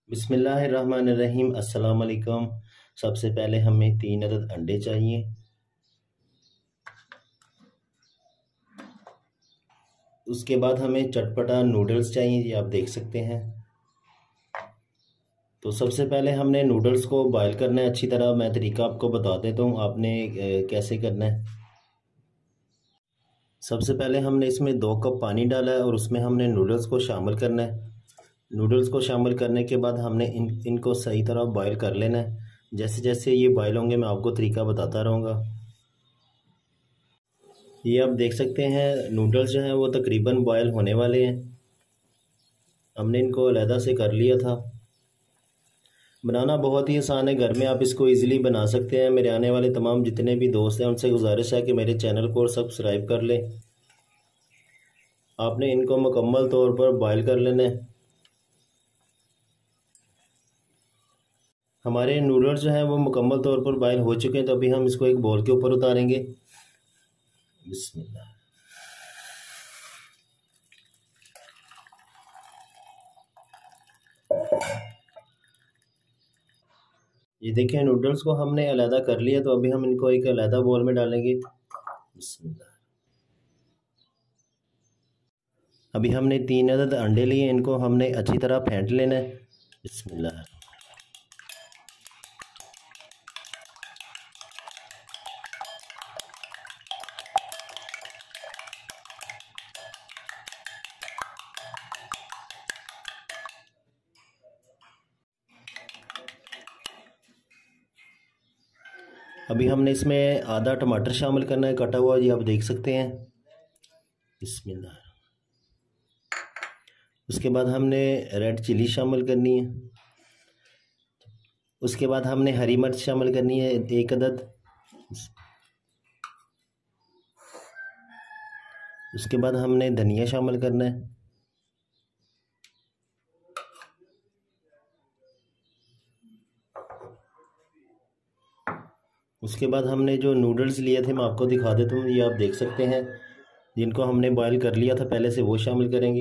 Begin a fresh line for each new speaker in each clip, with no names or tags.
बिस्मिल्लाहिर्रहमानिर्रहीम। अस्सलाम वालेकुम। सबसे पहले हमें 3 अदद अंडे चाहिए। उसके बाद हमें चटपटा नूडल्स चाहिए, ये आप देख सकते हैं। तो सबसे पहले हमने नूडल्स को बॉयल करना है अच्छी तरह। मैं तरीका आपको बता देता हूँ आपने कैसे करना है। सबसे पहले हमने इसमें 2 कप पानी डाला है और उसमें हमने नूडल्स को शामिल करना है। नूडल्स को शामिल करने के बाद हमने इनको सही तरह बॉयल कर लेना है। जैसे जैसे ये बॉयल होंगे मैं आपको तरीका बताता रहूँगा। ये आप देख सकते हैं नूडल्स जो हैं वो तकरीबन बॉयल होने वाले हैं। हमने इनको अलहदा से कर लिया था। बनाना बहुत ही आसान है, घर में आप इसको इजीली बना सकते हैं। मेरे आने वाले तमाम जितने भी दोस्त हैं उनसे गुजारिश है कि मेरे चैनल को सब्सक्राइब कर लें। आपने इनको मुकम्मल तौर पर बॉयल कर लेना है। हमारे नूडल्स जो हैं वो मुकम्मल तौर पर बॉयल हो चुके हैं, तो अभी हम इसको एक बोल के ऊपर उतारेंगे। बिस्मिल्लाह। ये देखें नूडल्स को हमने अलहदा कर लिया, तो अभी हम इनको एक अलहदा बोल में डालेंगे। बिस्मिल्लाह। अभी हमने 3 अदद अंडे लिए, इनको हमने अच्छी तरह फेंट लेना है। बिस्मिल्लाह। अभी हमने इसमें आधा टमाटर शामिल करना है कटा हुआ, ये आप देख सकते हैं। बिस्मिल्लाह। उसके बाद हमने रेड चिली शामिल करनी है। उसके बाद हमने हरी मिर्च शामिल करनी है 1 अदद। उसके बाद हमने धनिया शामिल करना है। उसके बाद हमने जो नूडल्स लिए थे मैं आपको दिखा देता हूँ, ये आप देख सकते हैं, जिनको हमने बॉयल कर लिया था पहले से, वो शामिल करेंगे।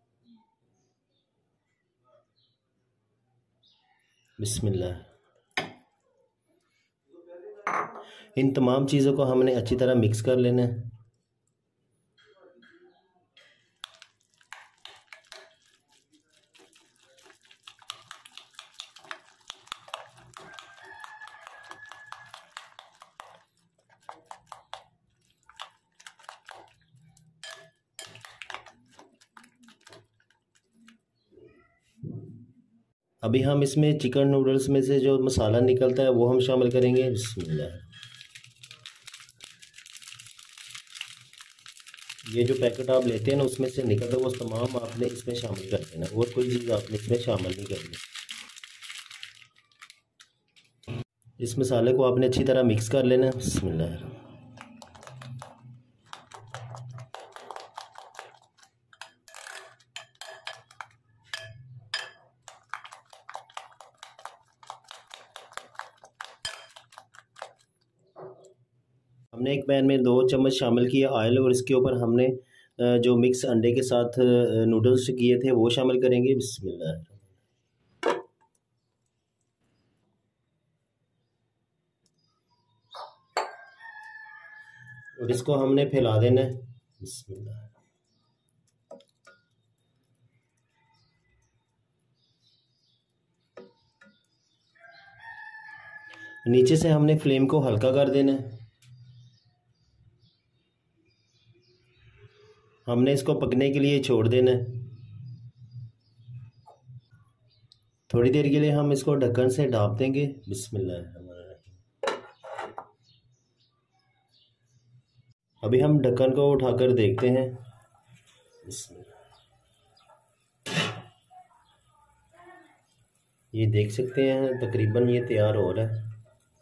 बिस्मिल्लाह। इन तमाम चीज़ों को हमने अच्छी तरह मिक्स कर लेना है। अभी हम इसमें चिकन नूडल्स में से जो मसाला निकलता है वो हम शामिल करेंगे। बिस्मिल्लाह। ये जो पैकेट आप लेते हैं ना उसमें से निकलता है वो तमाम आपने इसमें शामिल कर देना, और कोई चीज़ आपने इसमें शामिल नहीं करनी। इस मसाले को आपने अच्छी तरह मिक्स कर लेना है। बिस्मिल्लाह। हमने एक पैन में 2 चम्मच शामिल किया ऑयल, और इसके ऊपर हमने जो मिक्स अंडे के साथ नूडल्स किए थे वो शामिल करेंगे। बिस्मिल्लाह। और इसको हमने फैला देना है। बिस्मिल्लाह। नीचे से हमने फ्लेम को हल्का कर देना है। हमने इसको पकने के लिए छोड़ देना है। थोड़ी देर के लिए हम इसको ढक्कन से ढाँप देंगे। बिस्मिल्लाह। अभी हम ढक्कन को उठाकर देखते हैं। ये देख सकते हैं तकरीबन ये तैयार हो रहा है।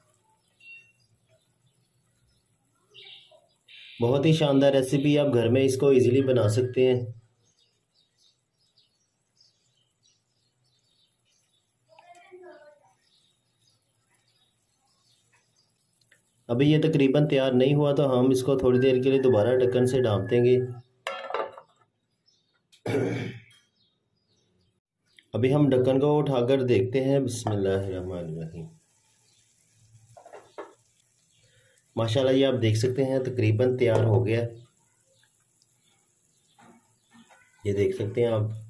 बहुत ही शानदार रेसिपी, आप घर में इसको इजीली बना सकते हैं। अभी ये तकरीबन तैयार नहीं हुआ, तो हम इसको थोड़ी देर के लिए दोबारा ढक्कन से ढाँप देंगे। अभी हम ढक्कन को उठाकर देखते हैं। बिस्मिल्लाहिर्रहमानिर्रहीम। माशाल्लाह ये आप देख सकते हैं तकरीबन तैयार हो गया। ये देख सकते हैं आप,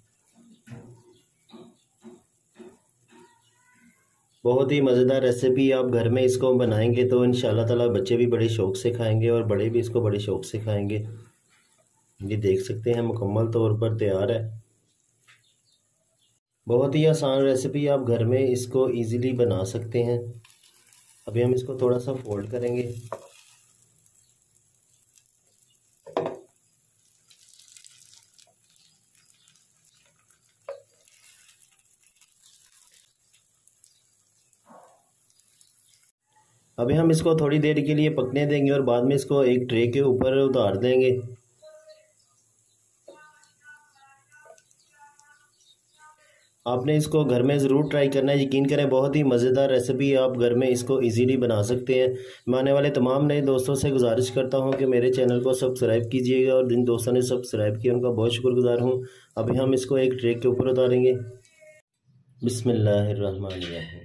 बहुत ही मज़ेदार रेसिपी। आप घर में इसको बनाएंगे तो इंशाल्लाह ताला बच्चे भी बड़े शौक़ से खाएंगे और बड़े भी इसको बड़े शौक़ से खाएंगे। ये देख सकते हैं मुकम्मल तौर पर तैयार है। बहुत ही आसान रेसिपी, आप घर में इसको इजीली बना सकते हैं। अभी हम इसको थोड़ा सा फोल्ड करेंगे। अभी हम इसको थोड़ी देर के लिए पकने देंगे और बाद में इसको एक ट्रे के ऊपर उतार देंगे। आपने इसको घर में ज़रूर ट्राई करना है, यकीन करें बहुत ही मज़ेदार रेसिपी। आप घर में इसको इजीली बना सकते हैं। मैं आने वाले तमाम नए दोस्तों से गुजारिश करता हूं कि मेरे चैनल को सब्सक्राइब कीजिएगा और जिन दोस्तों ने सब्सक्राइब किया उनका बहुत शुक्रगुजार हूं। अभी हम इसको एक ट्रे के ऊपर उतारेंगे। बिस्मिल्लाहिर्रहमानिर्रहीम।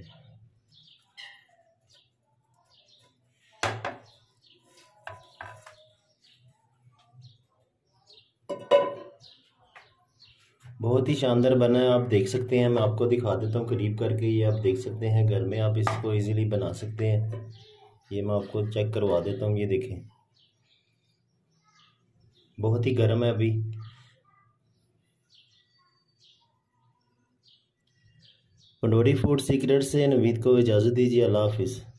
बहुत ही शानदार बना है, आप देख सकते हैं। मैं आपको दिखा देता हूँ करीब करके। ये आप देख सकते हैं, घर में आप इसको इजीली बना सकते हैं। ये मैं आपको चेक करवा देता हूँ। ये देखें, बहुत ही गर्म है अभी। पंडोरी फूड सीक्रेट से नवीद को इजाज़त दीजिए। अल्लाह हाफिज़।